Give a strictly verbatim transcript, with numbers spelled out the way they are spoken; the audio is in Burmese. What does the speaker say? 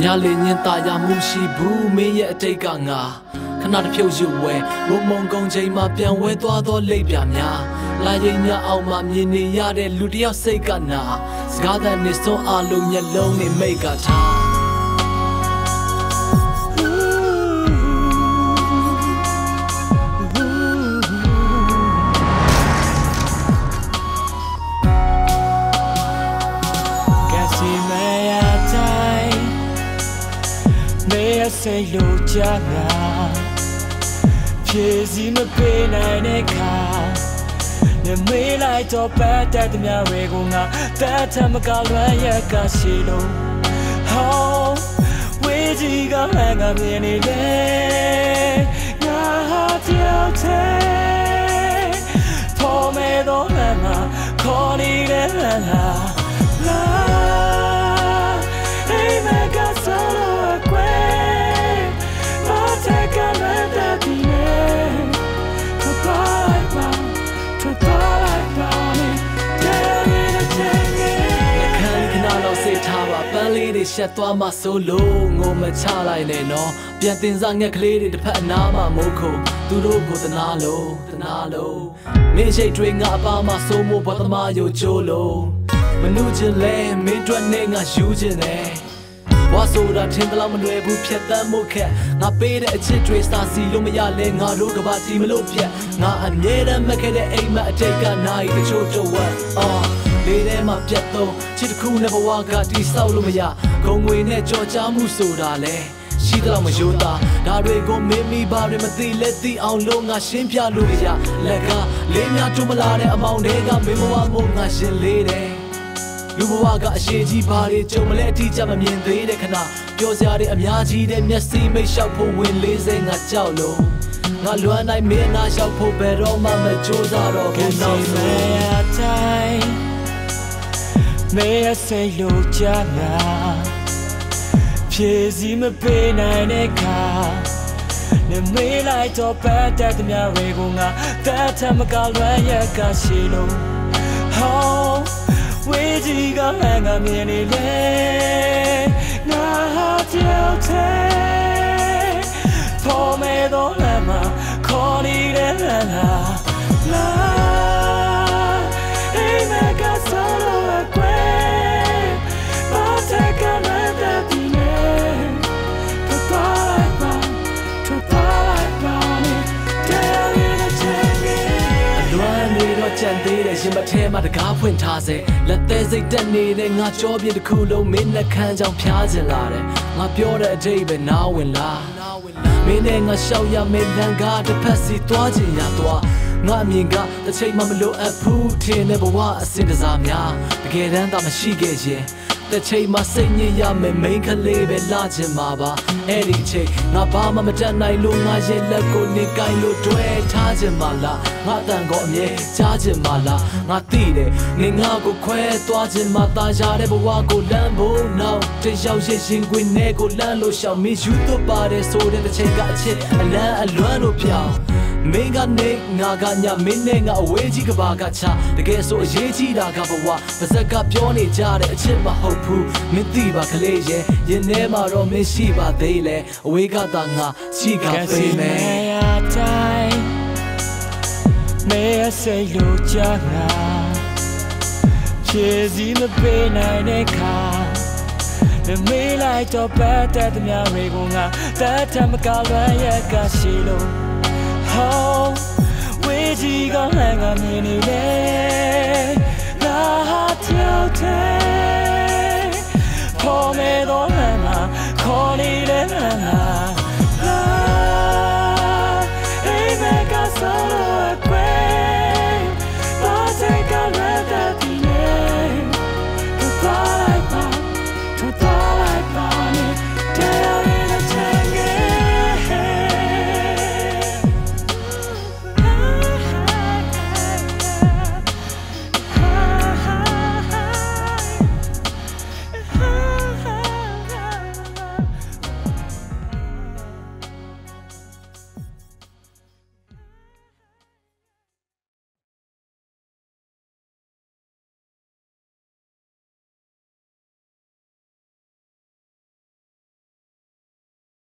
ညာလေညင်ตายမှုရှိဘူးမင်းရဲ့အတိတ်ကငါခဏတစ်ဖြုတ်ရွဝဲဘုံမုံကုန်းချိန်မှာပြန်ဝဲသွားသောလိပ်ပြများလာရင်ညအောင်မှမြင်နေရတဲ့လူတယောက်စိတ်ကနာစကားသံနဲ့စွန်းအားလုံးမျက်လုံးနဲ့မိတ်ကထားsay lo jana Piezi me pe nai ne ka Ne me lai to pa ta de mya we ko nga ta ta ma ka lwan ya ka shi lo Ho we ji ga ma nga myin ni le Nga ha tiao te Po me do ma ma ko ni le la la La Hey me ka soloလေးတွေရှက်သွားမှဆိုလို့ငိုမချလိုက်နဲ့နော်ပြန်တင်စားငှက်ကလေးတွေတစ်ဖက်အနားမှာမိုးခုံသူတို့ကိုတနာလို့တနာလို့မင်းရှိတ်တွေငါအပါမဆိုးမို့ဘာသမားယိုချိုးလို့မနှုတ်ချင်လဲမင်းတို့နဲ့ငါယူချင်တယ်ဘွားဆိုတာထင်တယ်လို့မလွယ်ဘူးဖြတ်တမ်းမှုခက်ငါပေးတဲ့အချစ်တွေစာစီလို့မရလဲငါတို့ကဘာတီမလို့ပြက်ငါအမြဲတမ်းမခဲ့တဲ့အိမ်မအတိတ်ကနိုင်တချို့တော့ဝတ်အော်လေးထဲမှာပြတ်တော့ချစ်တစ်ခုနဲ့ဘဝကတီးဆောက်လို့မရဂုံငွေနဲ့ကြော်ကြားမှုဆိုတာလဲရှိတော့မယိုးတာဒါတွေကိုမင်းမိဘာတွေမသိလဲသိအောင်လို့ငါရှင်းပြလို့ရလက်ကလေးများတူမလာတဲ့အမောင်တွေကမင်းဘဝမို့ငါရှင်းလေးတယ်လူဘဝကအရှိကြီးဘာတွေကြုံမလဲအထီးကျမမြင်သေးတဲ့ခဏပြောစရာတွေအများကြီးတဲ့မျက်စိမိတ်လျှောက်ဖို့ဝင်လေးစိငါကြောက်လို့ငါလွမ်းနိုင်မင်းငါလျှောက်ဖို့ဘယ်တော့မှမကြိုးစားတော့ဘူးနောက်ဆုံးMe a say lo jana Piezi me pe nai ne ka Ne me lai to pa ta de mya we ko nga ta ta ma ka lwan ya ka shi lo Ho we ji ga ha nga myin ni le Na ha tiao te Po me do la ma ko ni le la la La Hey me ka soloကြံသေးတဲ့ရင်မထဲမှာတကားဖွင့်ထားစေလက်သေးစိတ်တက်နေတဲ့ငါကြောပြတစ်ခုလုံးမင်းနှခမ်းကြောင်ဖျားကျင်လာတယ်ငါပြောတဲ့အတိတ်ပဲနားဝင်လာမင်းနဲ့ငါရှောက်ရမယ့်လမ်းကားတစ်ဖက်စီသွားချင်ရသွားငါအမြင်ကတစ်ချိန်မှမလို့အပ်ဘူးထင်တဲ့ဘဝအစင်တစားများတကယ်တမ်းသာမရှိခဲ့ရင်တဲ့ချိန်မှာစိတ်ညစ်ရမယ်မိန်းကလေးပဲလာချင်မှာပါအဲ့ဒီချိန်ငါဘာမှမတတ်နိုင်လို့ငါရဲ့လက်ကိုနေကိုင်းလို့တွဲထားချင်မှာလားငါတန်ကိုအမြဲကြားချင်မှာလားငါသိတယ်နေငါကိုခွဲသွားချင်မှာတာရတဲ့ဘဝကိုလမ်းဖို့နောက်တယောက်ရဲ့ရင်ခွင်နဲ့ကိုလမ်းလို့ရှောင်မင်းယူတော့ပါတယ်ဆိုတဲ့ချိန်ကအချစ်အလန်းအလွမ်းလို့ပြောင်းမင်းကနေငါကညမင်းနဲ့ငါအဝေးကြီးကဘာကချတကယ်ဆိုအရေးကြီးတာကဘဝပါဇက်ကပြောနေကြတဲ့အချစ်မဟုတ်ဘူးမင်းသိပါကလေးရဲ့ရင်ထဲမှာတော့မင်းရှိပါသေးလေအဝေးကသာငါရှိကပေးမယ်မေးစိတ်လိုချငါဖြည့်စည်းမပေးနိုင်တဲ့ခါမေးလိုက်တော့ပတ်တဲ့သူများတွေကိုငါတတ်ထမကလွမ်းရကရှိလို့How we ji ga hang a mini le na ha tiao te